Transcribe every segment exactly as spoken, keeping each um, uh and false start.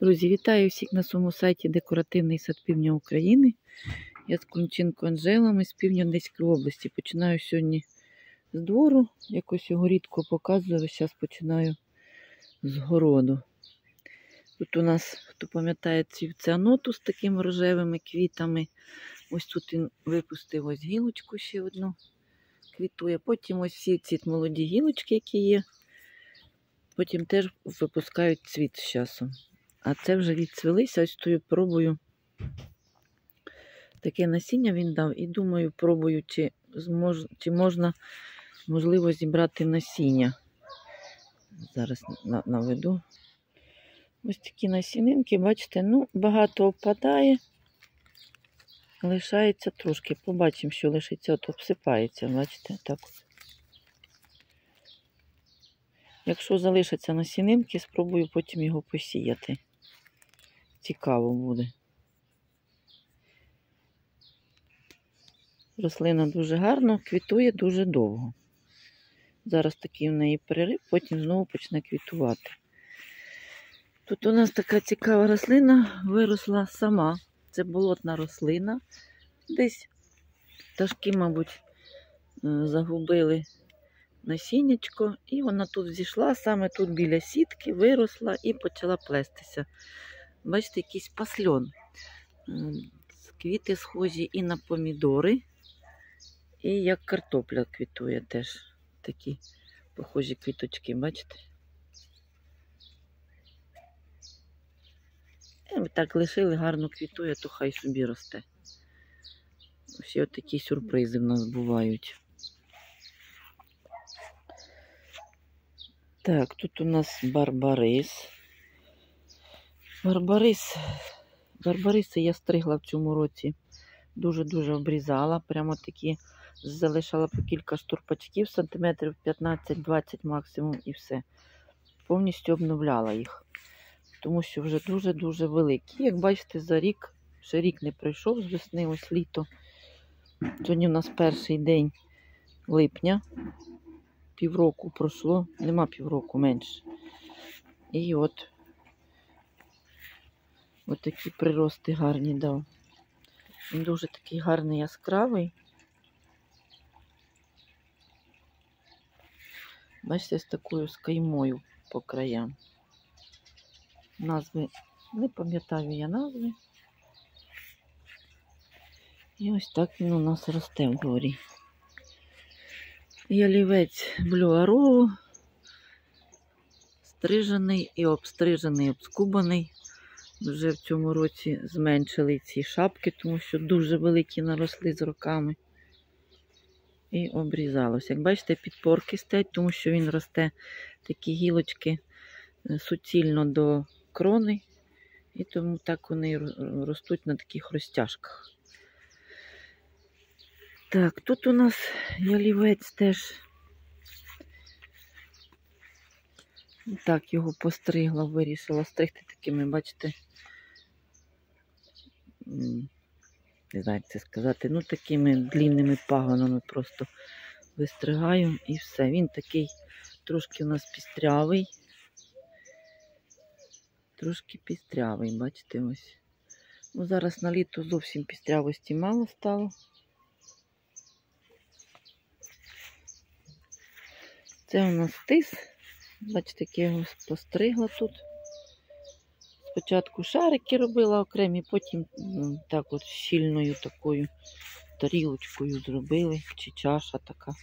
Друзі, вітаю всіх на своєму сайті Декоративний сад Півдня України. Я з Кунченко Анжелами з півдня Одеської області. Починаю сьогодні з двору, якось його рідко показую, зараз починаю з городу. Тут у нас, хто пам'ятає, цвів цианоту з такими рожевими квітами. Ось тут він випустив ось гілочку ще одну, квітує. Потім ось всі ці молоді гілочки, які є, потім теж випускають цвіт з часом. А це вже відцвілися, ось тою пробую. Таке насіння він дав і думаю, пробую, чи, змож, чи можна, можливо, зібрати насіння. Зараз наведу. Ось такі насінинки, бачите, ну, багато опадає. Лишається трошки. Побачимо, що лишиться, от обсипається, бачите, так. Якщо залишаться насінинки, спробую потім його посіяти. Цікаво буде. Рослина дуже гарно, квітує дуже довго. Зараз такий в неї перерив, потім знову почне квітувати. Тут у нас така цікава рослина виросла сама. Це болотна рослина. Десь пташки, мабуть, загубили насіннячко. І вона тут зійшла, саме тут біля сітки, виросла і почала плестися. Бачите, якийсь пасльон. Квіти схожі і на помідори, і як картопля квітує теж. Такі похожі квіточки, бачите? І так лишили, гарно квітує, то хай собі росте. Всі отакі сюрпризи в нас бувають. Так, тут у нас барбарис. Барбарис. Барбариси я стригла в цьому році. Дуже-дуже обрізала. Прямо такі залишала по кілька штурпачків, сантиметрів п'ятнадцять-двадцять максимум і все. Повністю обновляла їх. Тому що вже дуже-дуже великі. Як бачите, за рік, ще рік не пройшов з весни, ось літо. Сьогодні у нас перший день липня. Півроку пройшло. Нема півроку, менше. І от ось такі прирости гарні дав. Він дуже такий гарний, яскравий. Бачите, з такою скаймою по краям. Назви, не пам'ятаю я назви. І ось так він у нас росте в дворі. Ялівець Blue Arrow. Стрижений і обстрижений, обскубаний. Вже в цьому році зменшили ці шапки, тому що дуже великі наросли з роками. І обрізалося. Як бачите, підпорки стоять, тому що він росте, такі гілочки суцільно до крони. І тому так вони ростуть на таких розтяжках. Так, тут у нас ялівець теж. Так, його постригла, вирішила стригти такими, бачите, не знаю, як це сказати, ну такими длинними пагонами просто вистригаю і все. Він такий трошки у нас пістрявий. Трошки пістрявий, бачите, ось. Ну, зараз на літо зовсім пістрявості мало стало. Це у нас тис. Бачите, як я його постригла тут. Спочатку шарики робила окремі, потім так от щільною такою тарілочкою зробили, чи чаша така.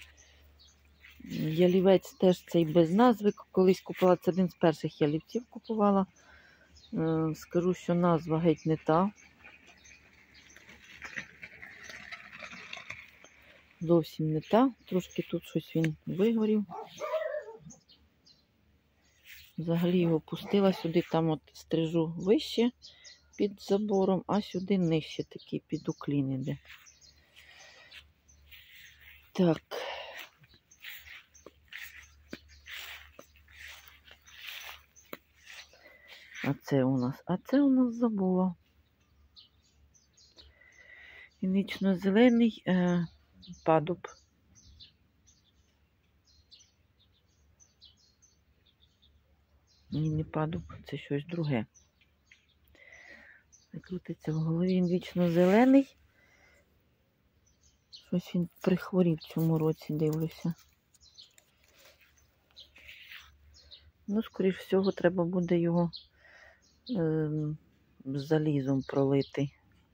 Ялівець теж цей без назви. Колись купувала, це один з перших ялівців купувала. Скажу, що назва геть не та. Зовсім не та. Трошки тут щось він вигорів. Взагалі його пустила сюди, там от стрижу вище під забором, а сюди нижче такий під уклін іде. Так. А це у нас, а це у нас забула. Інично-зелений е, падуб. Ні, не падуб, це щось друге. Крутиться в голові, він вічно зелений. Щось він прихворів в цьому році, дивлюся. Ну, скоріш всього, треба буде його е, з залізом пролити.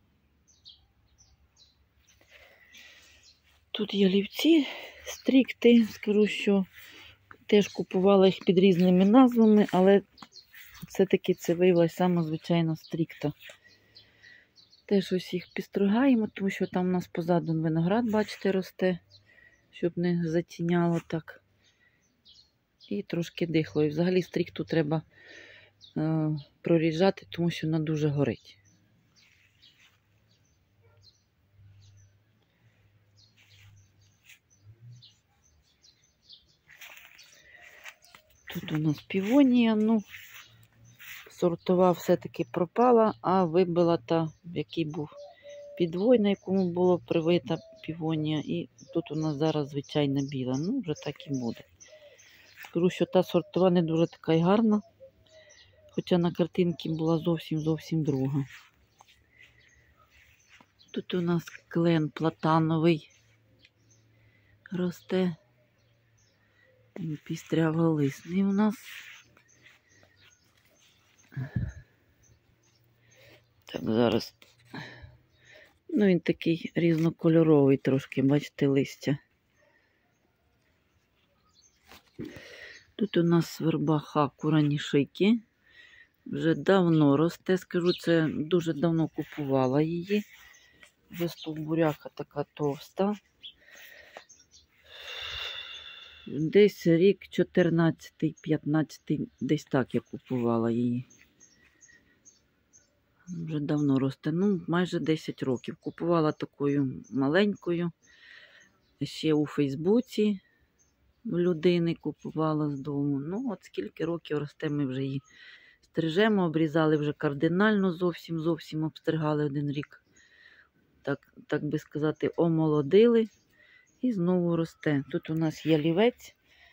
Тут ялівці, стрікти, скажу, що теж купувала їх під різними назвами, але все-таки це виявилася сама звичайна стрікта. Теж ось їх підстригаємо, тому що там у нас позаду виноград, бачите, росте, щоб не затіняло так. І трошки дихло. І взагалі стрікту треба е, проріжати, тому що вона дуже горить. Тут у нас півонія, ну, сортова все-таки пропала, а вибила та, в який був підвой, на якому було привита півонія. І тут у нас зараз звичайна біла. Ну, вже так і буде. Скажу, що та сортова не дуже така й гарна, хоча на картинці була зовсім-зовсім друга. Тут у нас клен платановий росте. Пістряголисний у нас. Так, зараз. Ну, він такий різнокольоровий трошки, бачите, листя. Тут у нас верба хакурані шики. Вже давно росте, скажу, це дуже давно купувала її. Вже стовбуряка така товста. Десь рік чотирнадцятий-п'ятнадцятий, десь так я купувала її. Вже давно росте, ну майже десять років. Купувала такою маленькою. Ще у Фейсбуці в людини купувала з дому. Ну от скільки років росте, ми вже її стрижемо, обрізали вже кардинально, зовсім-зовсім обстригали один рік. Так, так би сказати, омолодили. І знову росте. Тут у нас ялівець.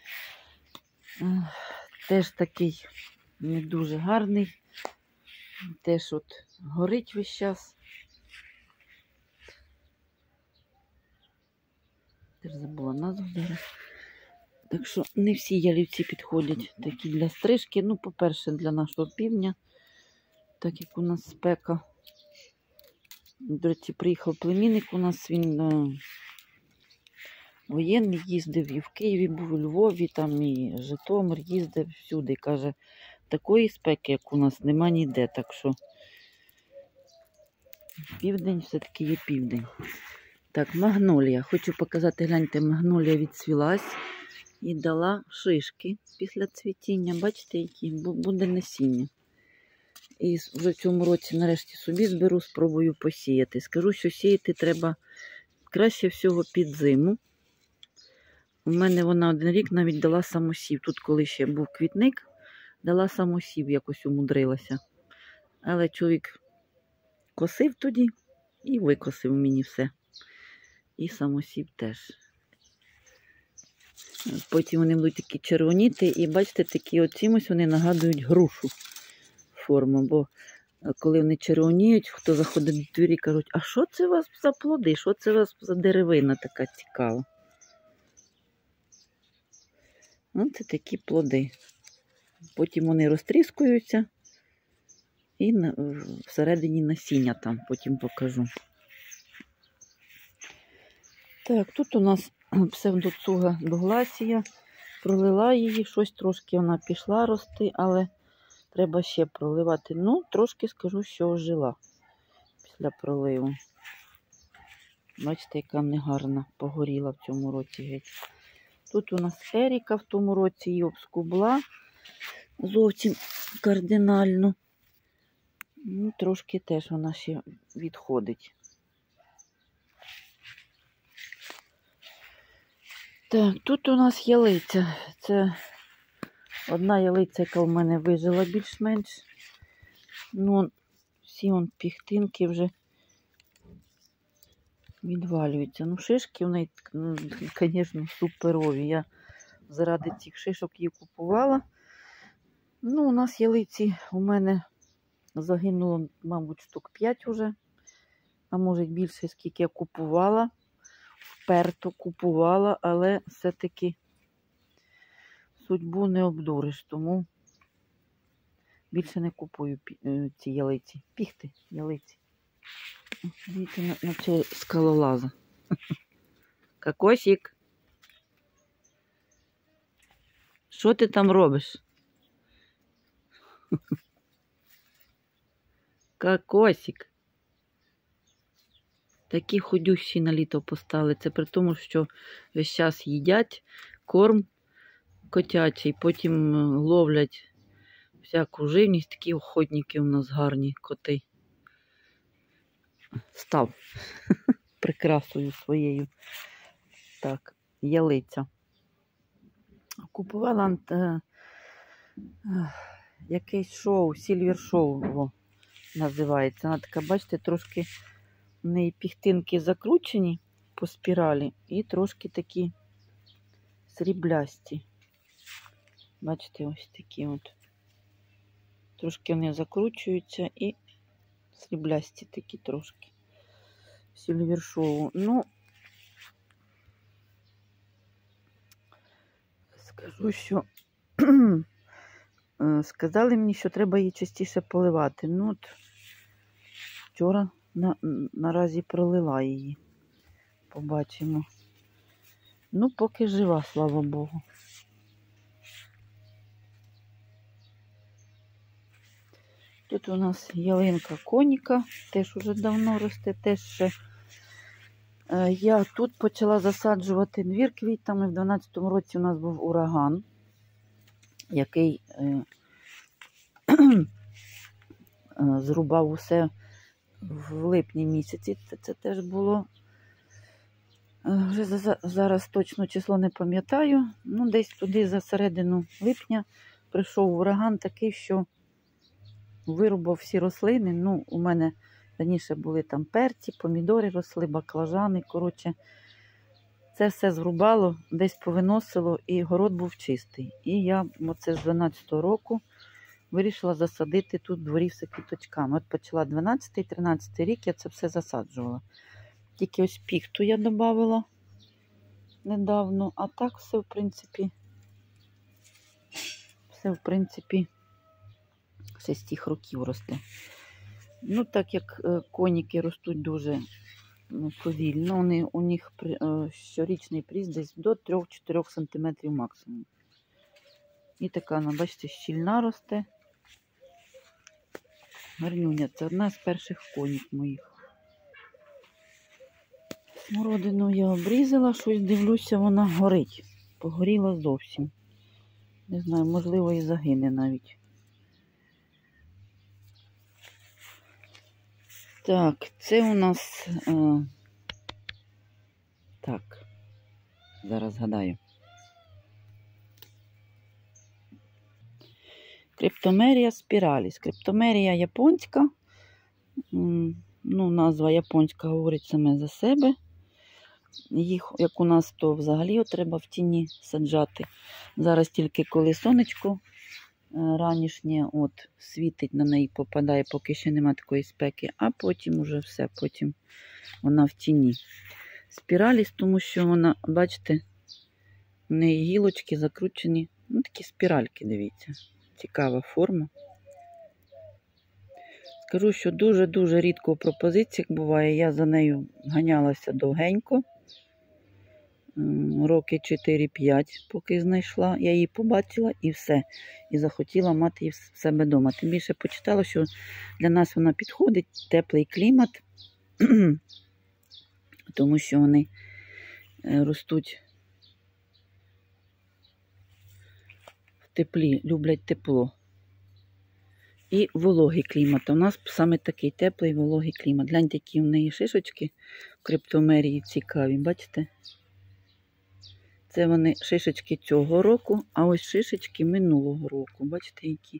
Теж такий не дуже гарний. Теж от горить весь час. Теж забула назву зараз. Так що не всі ялівці підходять такі для стрижки. Ну, по-перше, для нашого півня, так як у нас спека. До речі, приїхав племінник у нас, він е, воєнний, їздив і в Києві, був у Львові, там і Житомир, їздив всюди. Каже, такої спеки, як у нас, нема ніде. Так що південь все-таки є південь. Так, магнолія. Хочу показати, гляньте, магнолія відцвілась і дала шишки після цвітіння. Бачите, які? Буде насіння. І вже в цьому році нарешті собі зберу, спробую посіяти. Скажу, що сіяти треба краще всього під зиму. У мене вона один рік навіть дала самосів. Тут, коли ще був квітник, дала самосів, якось умудрилася. Але чоловік косив тоді і викосив мені все. І самосів теж. Потім вони будуть такі червоніти. І бачите, такі от чимось вони нагадують грушу форму. Бо коли вони червоніють, хто заходить до двері, кажуть, а що це у вас за плоди? Що це у вас за деревина така цікава? Ось це такі плоди. Потім вони розтріскуються і всередині насіння там, потім покажу. Так, тут у нас псевдоцуга догласія. Пролила її, щось трошки вона пішла рости, але треба ще проливати. Ну, трошки скажу, що ожила після проливу. Бачите, яка негарна погоріла в цьому році геть. Тут у нас Еріка в тому році її обскубла зовсім кардинально. Ну, трошки теж вона ще відходить. Так, тут у нас ялиця. Це одна ялиця, яка в мене вижила більш-менш. Ну, всі он піхтинки вже відвалюються. Ну, шишки в неї, звісно, суперові. Я заради цих шишок її купувала. Ну, у нас ялиці у мене Загинуло, мабуть, штук п'ять уже, а може більше, скільки я купувала. Вперто купувала, але все-таки судьбу не обдуриш, тому більше не купую ці ялиці. Піхти, ялиці. Дивіться на, на цього скалолаза. Кокосик. Що ти там робиш? Кокосик. Такі ходющі на літо постали. Це при тому, що весь час їдять корм котячий, потім ловлять всяку живність. Такі охотники у нас гарні коти. Став прикрасою своєю. Так, ялиця. Купувала е, е, якесь шоу, Сільвер шоу називається. Вона така, бачите, трошки в неї піхтинки закручені по спіралі і трошки такі сріблясті. Бачите, ось такі от. Трошки вони закручуються і сріблясті такі трошки. Сільвер шоу. Ну, скажу, що сказали мені, що треба її частіше поливати. Ну, от вчора на, наразі пролила її. Побачимо. Ну, поки жива, слава Богу. Тут у нас ялинка коніка, теж уже давно росте, теж ще. Я тут почала засаджувати двір квітами. В дванадцятому році у нас був ураган, який е, е, зрубав усе в липні місяці. Це, це теж було. Е, вже за, зараз точно число не пам'ятаю. Ну, десь туди за середину липня прийшов ураган такий, що вирубав всі рослини. Ну, у мене раніше були там перці, помідори росли, баклажани. Коротше, це все зрубало, десь повиносило, і город був чистий. І я оце з дванадцятого року вирішила засадити тут в дворі все квіточками. От почала дванадцятий-тринадцятий рік, я це все засаджувала. Тільки ось піхту я додавала недавно, а так все, в принципі, все, в принципі, все з тих років росте. Ну, так як коніки ростуть дуже ну, повільно, вони, у них щорічний пріст десь до три-чотири сантиметрів максимум. І така, ну, бачите, щільна росте. Гарнюня, це одна з перших конік моїх. Смородину я обрізала, щось дивлюся, вона горить. Погоріла зовсім. Не знаю, можливо, і загине навіть. Так, це у нас... Е, так, зараз згадаю. Криптомерія спіраліс. Криптомерія японська. Ну, назва японська говорить саме за себе. Їх, як у нас, то взагалі от треба в тіні саджати. Зараз тільки коли сонечко ранішнє от світить, на неї попадає, поки ще немає такої спеки, а потім уже все, потім вона в тіні. Спіраліс, тому що вона, бачите, в неї гілочки закручені, ну такі спіральки, дивіться. Цікава форма. Скажу, що дуже-дуже рідко в пропозиціях буває. Я за нею ганялася довгенько. Роки чотири-п'ять, поки знайшла. Я її побачила і все. І захотіла мати її в себе вдома. Тим більше почитала, що для нас вона підходить. Теплий клімат. Тому що вони ростуть в теплі, люблять тепло. І вологий клімат. У нас саме такий теплий вологий клімат. Гляньте, які в неї шишечки в криптомерії цікаві, бачите? Це вони шишечки цього року, а ось шишечки минулого року. Бачите, які?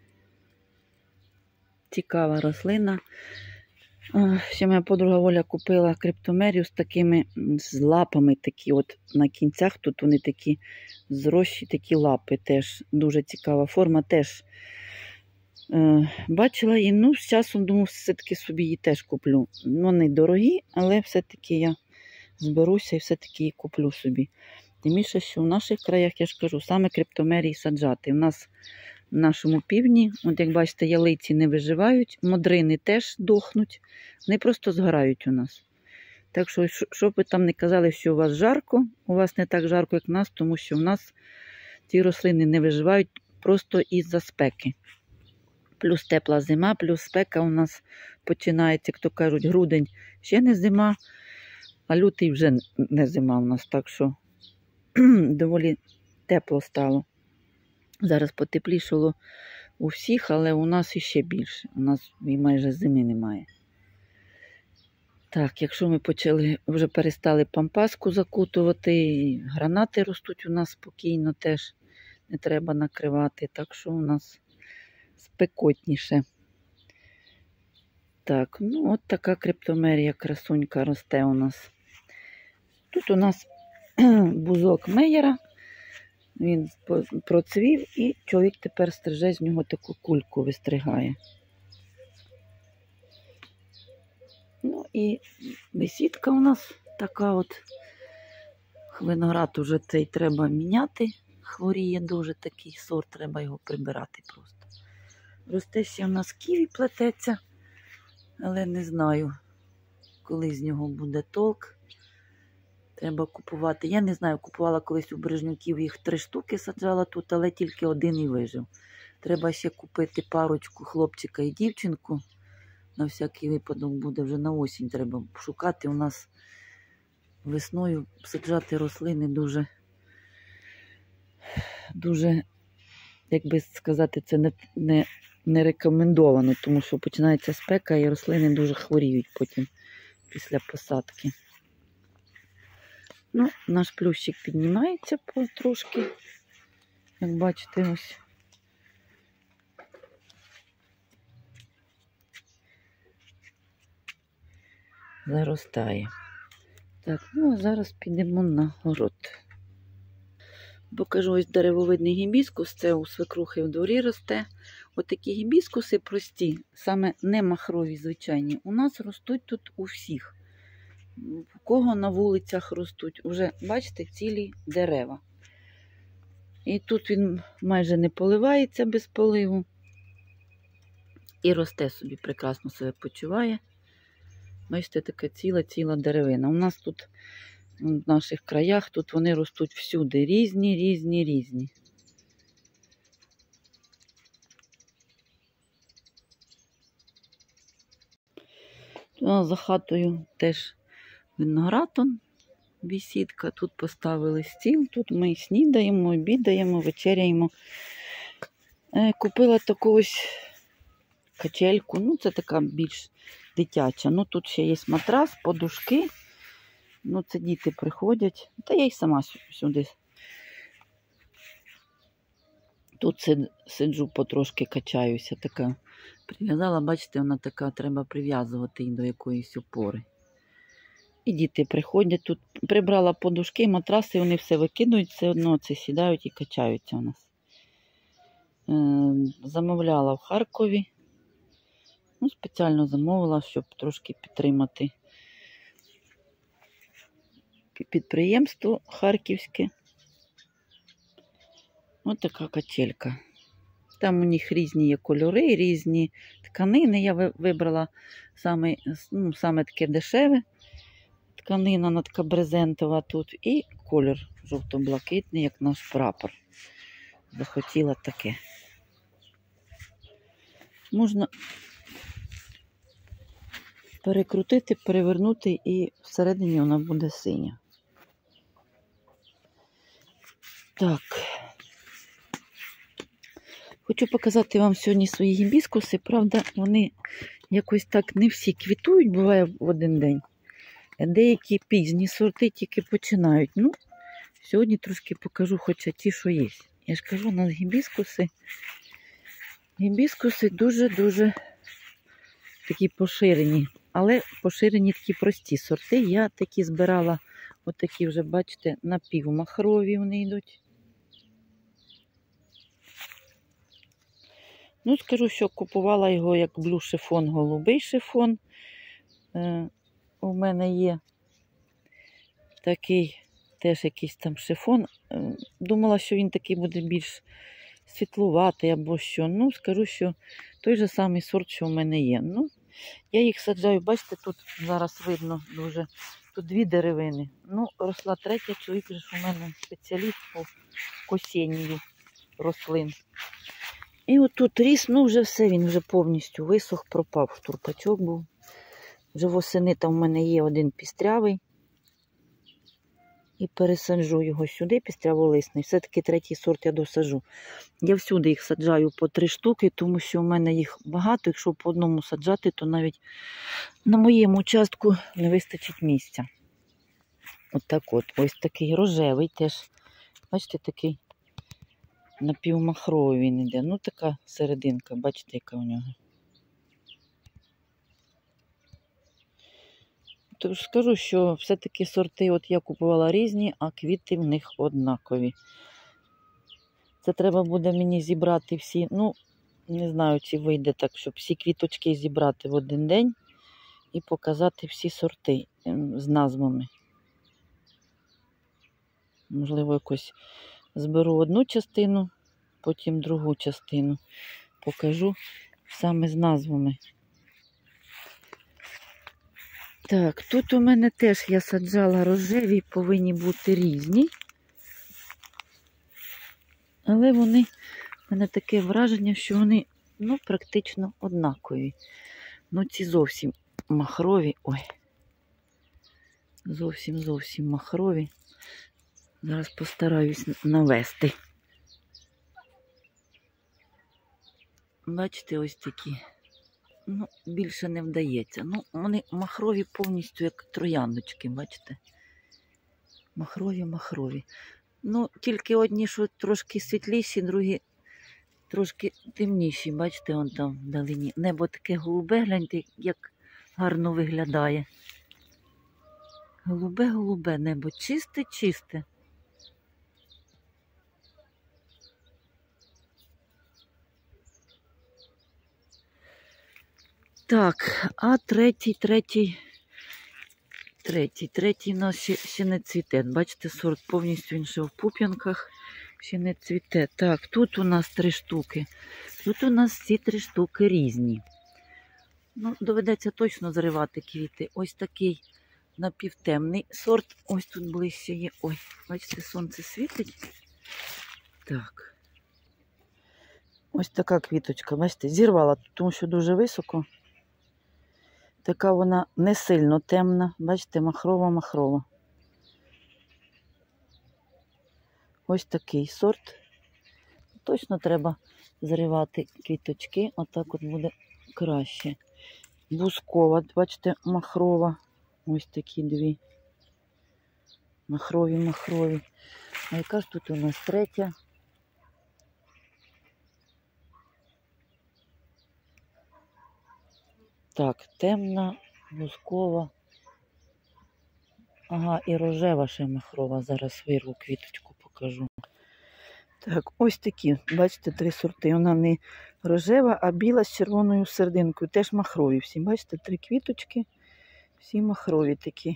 Цікава рослина. Ще моя подруга Оля купила криптомерію з такими з лапами, такі от на кінцях. Тут вони такі зрощі, такі лапи теж. Дуже цікава форма. Теж Е, бачила і, ну, з часом, думаю, все-таки собі її теж куплю. Вони дорогі, але все-таки я зберуся і все-таки її куплю собі. Тим більше, що в наших краях, я ж кажу, саме криптомерії саджати. У нас в нашому півдні, от як бачите, ялиці не виживають, модрини теж дохнуть, вони просто згорають у нас. Так що, щоб ви там не казали, що у вас жарко, у вас не так жарко, як у нас, тому що в нас ці рослини не виживають просто із-за спеки. Плюс тепла зима, плюс спека у нас починається, як то кажуть, грудень ще не зима, а лютий вже не зима у нас, так що доволі тепло стало. Зараз потеплішало у всіх, але у нас іще більше. У нас і майже зими немає. Так, якщо ми почали, вже перестали пампаску закутувати, і гранати ростуть у нас спокійно теж, не треба накривати, так що у нас спекотніше. Так, ну от така криптомерія красунька росте у нас. Тут у нас бузок Мейера, він процвів і чоловік тепер стриже з нього таку кульку, вистригає. Ну і бесідка у нас така от. Виноград уже цей треба міняти, хворіє дуже такий сорт, треба його прибирати просто. Росте ще у нас ківі плететься, але не знаю, коли з нього буде толк. Треба купувати. Я не знаю, купувала колись у Бережнюків, їх три штуки саджала тут, але тільки один і вижив. Треба ще купити парочку, хлопчика і дівчинку. На всякий випадок буде, вже на осінь треба шукати. У нас весною саджати рослини дуже, дуже, як би сказати, це не, не, не рекомендовано, тому що починається спека і рослини дуже хворіють потім після посадки. Ну, наш плющик піднімається потрошки, як бачите, ось. Заростає. Так, ну а зараз підемо на город. Покажу ось деревовидний гібіскус, це у свекрухи в дворі росте. Отакі гібіскуси прості, саме не махрові, звичайні, у нас ростуть тут у всіх. У кого на вулицях ростуть, уже, бачите, цілі дерева. І тут він майже не поливається без поливу. І росте собі, прекрасно себе почуває. Бачите, така ціла-ціла деревина. У нас тут, в наших краях, тут вони ростуть всюди. Різні, різні, різні. А за хатою теж виноград, бесідка. Тут поставили стіл, тут ми снідаємо, обідаємо, вечеряємо. Купила таку ось качельку, ну це така більш дитяча. Ну тут ще є матрас, подушки. Ну це діти приходять. Та я й сама сюди. Тут сиджу, потрошки качаюся. Така прив'язала, бачите, вона така, треба прив'язувати її до якоїсь опори. І діти приходять тут. Прибрала подушки, матраси, вони все викидують, все одно це сідають і качаються у нас. Е, замовляла в Харкові. Ну, спеціально замовила, щоб трошки підтримати підприємство харківське. Ось така качелька. Там у них різні є кольори, різні тканини. Я вибрала саме, ну, саме таке дешеве. Тканина, вона така брезентова тут. І колір жовто-блакитний, як наш прапор. Захотіла таке. Можна перекрутити, перевернути, і всередині вона буде синя. Так. Хочу показати вам сьогодні свої гібіскуси. Правда, вони якось так не всі квітують, буває в один день. Деякі пізні сорти тільки починають. Ну, сьогодні трошки покажу, хоча ті, що є. Я ж кажу, у нас гібіскуси. Гібіскуси дуже-дуже такі поширені. Але поширені такі прості сорти. Я такі збирала, отакі вже, бачите, напівмахрові вони йдуть. Ну, скажу, що купувала його як блю шифон, голубий шифон. Е, у мене є такий теж якийсь там шифон. Е, думала, що він такий буде більш світлуватий або що. Ну, скажу, що той же самий сорт, що у мене є. Ну, я їх саджаю, бачите, тут зараз видно дуже. Тут дві деревини. Ну, росла третя, чоловік же ж у мене спеціаліст по косінню рослин. І отут ріс, ну вже все, він вже повністю висох, пропав, турпачок був. Вже восени там в мене є один пістрявий. І пересаджу його сюди, пістряволисний. Все-таки третій сорт я досаджу. Я всюди їх саджаю по три штуки, тому що в мене їх багато. Якщо по одному саджати, то навіть на моєму участку не вистачить місця. От так от. Ось такий рожевий теж. Бачите, такий напівмахровий він іде. Ну, така серединка, бачите, яка у нього. Тож скажу, що все-таки сорти от я купувала різні, а квіти в них однакові. Це треба буде мені зібрати всі, ну, не знаю, чи вийде так, щоб всі квіточки зібрати в один день і показати всі сорти з назвами. Можливо, якось зберу одну частину, потім другу частину. Покажу саме з назвами. Так, тут у мене теж я саджала рожеві, повинні бути різні. Але вони, в мене таке враження, що вони, ну, практично однакові. Ну, ці зовсім махрові. Ой. Зовсім-зовсім махрові. Зараз постараюсь навести. Бачите, ось такі. Ну, більше не вдається. Ну, вони махрові повністю, як трояндочки, бачите? Махрові-махрові. Ну, тільки одні, що трошки світліші, другі трошки темніші. Бачите, вон там вдалині. Небо таке голубе, гляньте, як гарно виглядає. Голубе-голубе небо, чисте-чисте. Так, а третій, третій, третій, третій у нас ще, ще не цвіте. Бачите, сорт повністю він ще в пуп'янках, ще не цвіте. Так, тут у нас три штуки. Тут у нас ці три штуки різні. Ну, доведеться точно зривати квіти. Ось такий напівтемний сорт. Ось тут ближче є. Ой, бачите, сонце світить. Так. Ось така квіточка, бачите, зірвала, тому що дуже високо. Така вона не сильно темна, бачите, махрова-махрова. Ось такий сорт. Точно треба зривати квіточки, отак от буде краще. Бускова, бачите, махрова. Ось такі дві. Махрові-махрові. А яка ж тут у нас третя? Так, темна, бускова. Ага, і рожева ще махрова. Зараз вирву квіточку, покажу. Так, ось такі, бачите, три сорти. Вона не рожева, а біла з червоною серединкою. Теж махрові всі. Бачите, три квіточки. Всі махрові такі.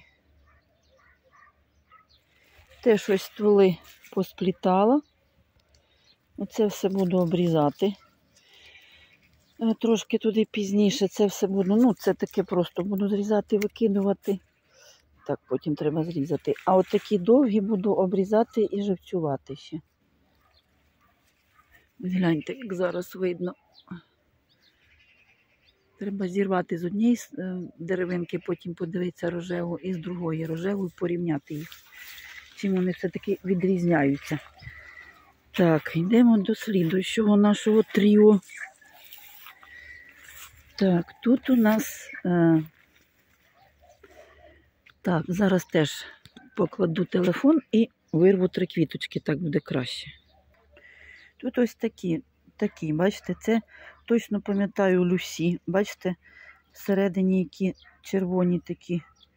Теж ось стволи посплітала. Оце все буду обрізати. Трошки туди пізніше це все буду, ну це таке просто буду зрізати, викидувати. Так, потім треба зрізати. А от такі довгі буду обрізати і живцювати ще. Ось гляньте, як зараз видно. Треба зірвати з однієї деревинки, потім подивитися рожеву і з другої рожеву, порівняти їх. Чим вони все-таки відрізняються. Так, йдемо до слідуючого нашого тріо. Так, тут у нас, е, так, зараз теж покладу телефон і вирву три квіточки, так буде краще. Тут ось такі, такі, бачите, це точно пам'ятаю Люсі, бачите, всередині які червоні такі,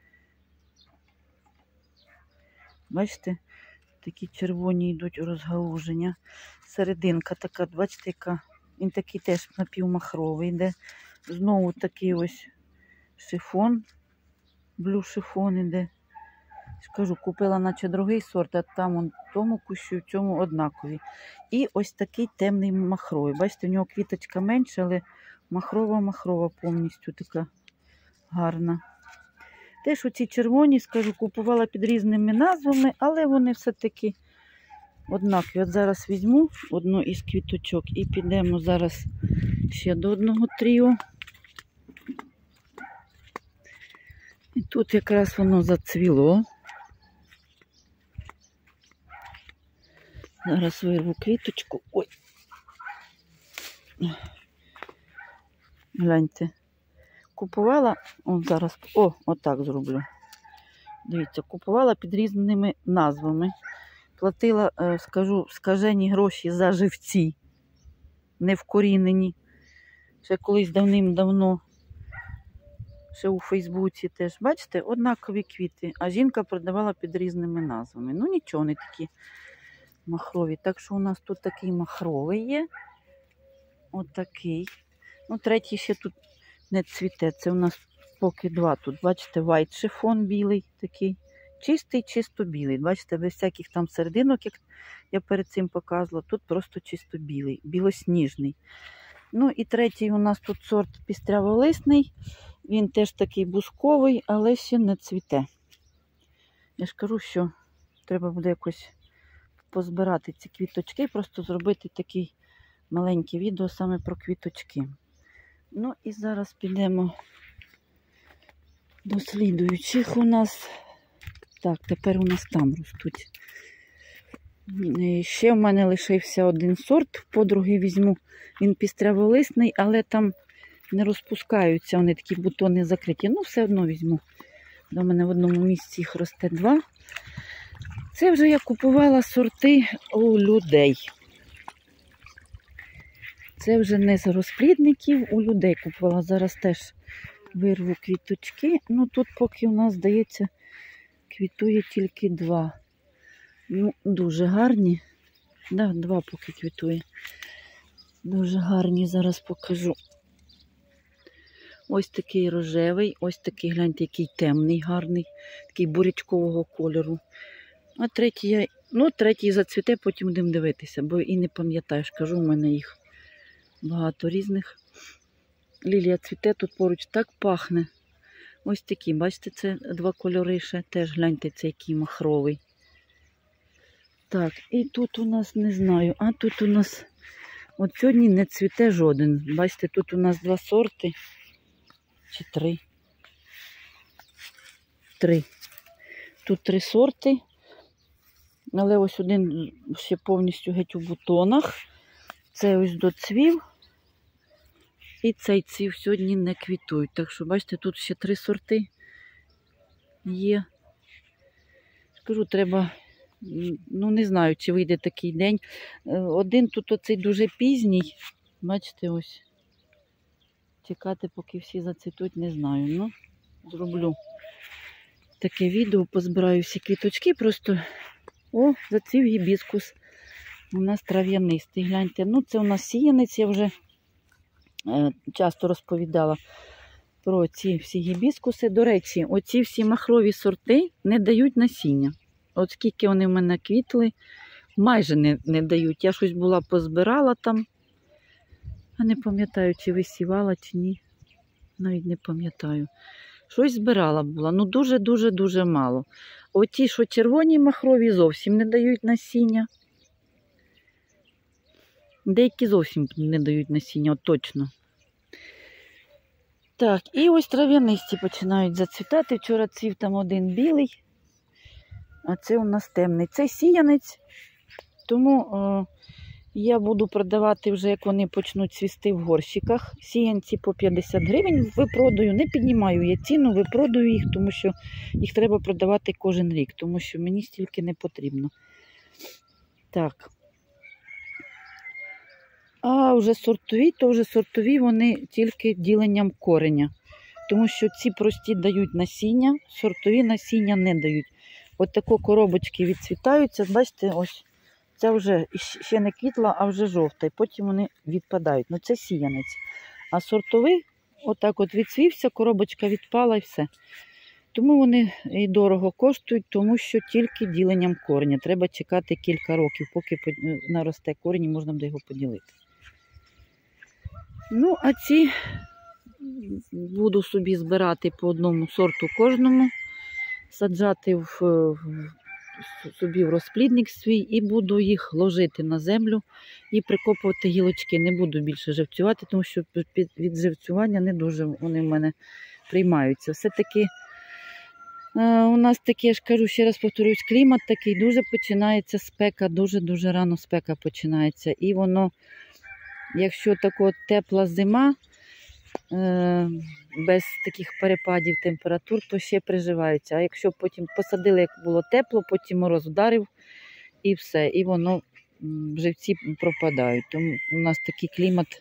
бачите, такі червоні йдуть розгалуження. Серединка така, бачите, яка Він такий теж напівмахровий йде. Знову такий ось шифон, блю шифон іде. Скажу, купила наче другий сорт, а там он в тому кущу, в цьому однакові. І ось такий темний махровий. Бачите, в нього квіточка менша, але махрова-махрова повністю така гарна. Теж оці червоні, скажу, купувала під різними назвами, але вони все-таки однакові. От зараз візьму одну із квіточок і підемо зараз ще до одного тріо. І тут якраз воно зацвіло. Зараз вирву квіточку. Ой. Гляньте. Купувала, о, зараз, о, отак зроблю. Дивіться, купувала під різними назвами. Платила, скажу, скажені гроші за живці. Не вкорінені. Ще колись давним-давно. Ще у Фейсбуці теж. Бачите, однакові квіти. А жінка продавала під різними назвами. Ну нічого, не такі махрові. Так що у нас тут такий махровий є. Отакий. Ну, третій ще тут не цвіте. Це у нас поки два тут. Бачите, вайт шифон білий такий. Чистий, чисто білий. Бачите, без всяких там серединок, як я перед цим показувала. Тут просто чисто білий, білосніжний. Ну і третій у нас тут сорт пістряволисний. Він теж такий бусковий, але ще не цвіте. Я ж кажу, що треба буде якось позбирати ці квіточки, просто зробити таке маленьке відео саме про квіточки. Ну і зараз підемо до слідуючих у нас. Так, тепер у нас там ростуть. Ще в мене лишився один сорт, подруги візьму. Він пістряволисний, але там не розпускаються, вони такі бутони закриті. Ну, все одно візьму. До мене в одному місці їх росте два. Це вже я купувала сорти у людей. Це вже не з розплідників, у людей купувала. Зараз теж вирву квіточки. Ну, тут поки у нас, здається, квітує тільки два. Ну, дуже гарні. Да, два поки квітує. Дуже гарні, зараз покажу. Ось такий рожевий, ось такий, гляньте, який темний, гарний, такий бурячкового кольору. А третій, я, ну, третій зацвіте, потім будемо дивитися, бо і не пам'ятаю, кажу, у мене їх багато різних. Лілія цвіте, тут поруч так пахне. Ось такі, бачите, це два кольори ще, теж гляньте, це який махровий. Так, і тут у нас, не знаю, а тут у нас, от сьогодні не цвіте жоден. Бачите, тут у нас два сорти. Чи три? Три. Тут три сорти. Але ось один ще повністю геть у бутонах. Це ось доцвів. І цей цвів сьогодні не квітують. Так що, бачите, тут ще три сорти є. Скажу, треба, ну не знаю, чи вийде такий день. Один тут оцей дуже пізній. Бачите, ось. Чекати, поки всі зацвітуть, не знаю. Ну, зроблю таке відео, позбираю всі квіточки. Просто, о, зацвів гібіскус. У нас трав'янистий, гляньте. Ну, це у нас сіянець, я вже е, часто розповідала про ці всі гібіскуси. До речі, оці всі махрові сорти не дають насіння. От скільки вони в мене квітли, майже не, не дають. Я щось була позбирала там. А не пам'ятаю, чи висівала, чи ні. Навіть не пам'ятаю. Щось збирала була. Ну, дуже-дуже-дуже мало. Оті, що червоні махрові, зовсім не дають насіння. Деякі зовсім не дають насіння, от точно. Так, і ось трав'янисті починають зацвітати. Вчора цвів там один білий, а це у нас темний. Це сіянець, тому о, я буду продавати вже, як вони почнуть цвісти в горщиках. Сіянці по п'ятдесят гривень випродаю, не піднімаю я ціну, випродаю їх, тому що їх треба продавати кожен рік, тому що мені стільки не потрібно. Так. А вже сортові, то вже сортові вони тільки діленням кореня. Тому що ці прості дають насіння, сортові насіння не дають. От тако коробочки відцвітаються. Бачите, ось Ця вже ще не квітла, а вже жовта, і потім вони відпадають. Ну це сіянець. А сортовий отак от відцвівся, коробочка відпала і все. Тому вони і дорого коштують, тому що тільки діленням кореня. Треба чекати кілька років, поки наросте корінь і можна буде його поділити. Ну, а ці буду собі збирати по одному сорту кожному, саджати в, в, собі в розплідник свій і буду їх ложити на землю і прикопувати гілочки. Не буду більше живцювати, тому що від живцювання не дуже вони в мене приймаються. Все-таки у нас таке, я ж кажу, ще раз повторюсь, клімат такий, дуже починається спека, дуже-дуже рано спека починається. І воно, якщо така тепла зима, без таких перепадів температур, то ще приживаються. А якщо потім посадили, як було тепло, потім мороз вдарив і все. І воно, живці пропадають. Тому у нас такий клімат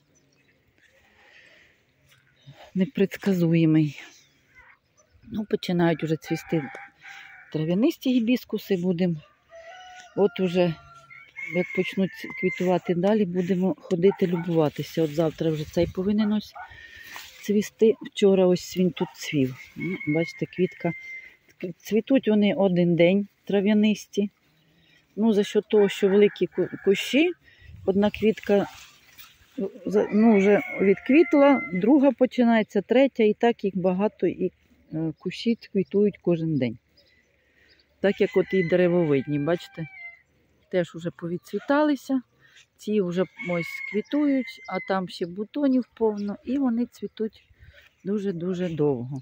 непредсказуємий. Ну, починають вже цвісти трав'янисті гібіскуси, будемо. От уже, як почнуть квітувати далі, будемо ходити любуватися. От завтра вже цей повинен ось цвісти. Вчора ось він тут цвів. Бачите, квітка. Цвітуть вони один день трав'янисті. Ну, за що того, що великі кущі, одна квітка ну, вже відквітла, друга починається, третя, і так їх багато, і кущі квітують кожен день. Так як от і деревовидні, бачите, теж вже повідцвіталися, ці вже ось квітують, а там ще бутонів повно, і вони цвітуть дуже-дуже довго.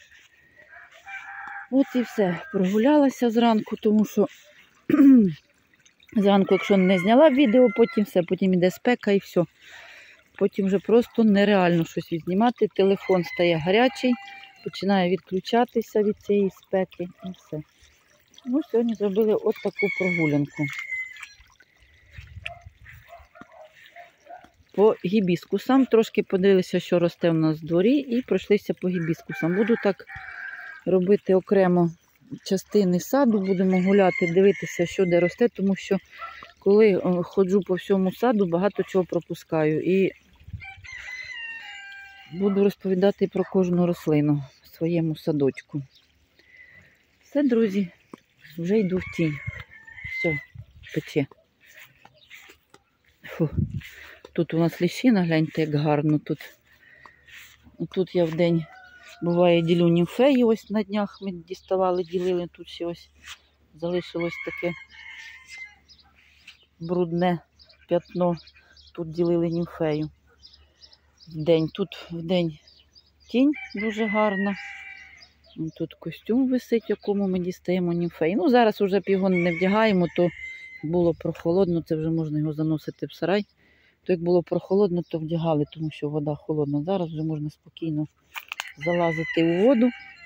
От і все. Прогулялася зранку, тому що зранку, якщо не зняла відео, потім все, потім іде спека і все. Потім вже просто нереально щось відзнімати, телефон стає гарячий, починає відключатися від цієї спеки і все. Ну, сьогодні зробили от таку прогулянку. По гібіскусам трошки подивилися, що росте в нас в дворі, і пройшлися по гібіскусам. Буду так робити окремо частини саду, будемо гуляти, дивитися, що де росте, тому що коли ходжу по всьому саду, багато чого пропускаю. І буду розповідати про кожну рослину в своєму садочку. Все, друзі, вже йду в тінь. Все, пече. Фу. Тут у нас ліщина, гляньте, як гарно тут. Тут я в день, буває, ділю німфеї, ось на днях ми діставали, ділили, тут ще ось залишилось таке брудне п'ятно, тут ділили німфею. В день, тут в день тінь дуже гарна. Тут костюм висить, в якому ми дістаємо німфеї. Ну, зараз вже його не вдягаємо, то було прохолодно, це вже можна його заносити в сарай. То як було прохолодно, то вдягали, тому що вода холодна. Зараз вже можна спокійно залазити у воду.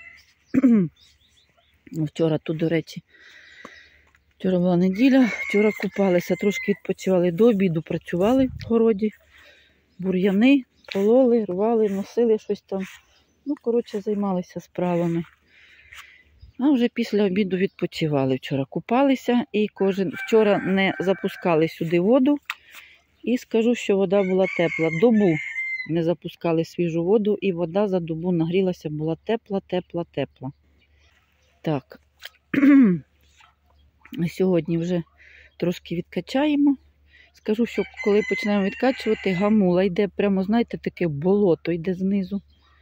Вчора тут, до речі, вчора була неділя, вчора купалися, трошки відпочивали до обіду, працювали в городі, бур'яни, пололи, рвали, носили щось там. Ну, коротше, займалися справами. А вже після обіду відпочивали. Вчора купалися і кожен вчора не запускали сюди воду. І скажу, що вода була тепла. Добу не запускали свіжу воду, і вода за добу нагрілася, була тепла, тепла, тепла. Так, сьогодні вже трошки відкачаємо. Скажу, що коли почнемо відкачувати, гамула йде прямо, знаєте, таке болото йде знизу.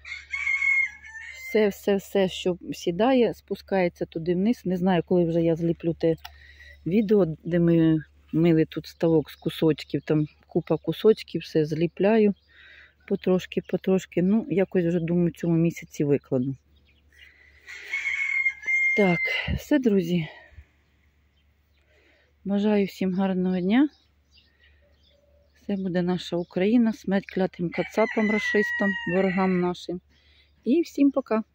Все, все, все, що сідає, спускається туди вниз. Не знаю, коли вже я зліплю те відео, де ми мили тут ставок з кусочків, там купа кусочків, все зліпляю потрошки, потрошки. Ну, якось вже, думаю, в цьому місяці викладу. Так, все, друзі. Бажаю всім гарного дня. Це буде наша Україна. Смерть клятим кацапам, рашистам, ворогам нашим. І всім пока.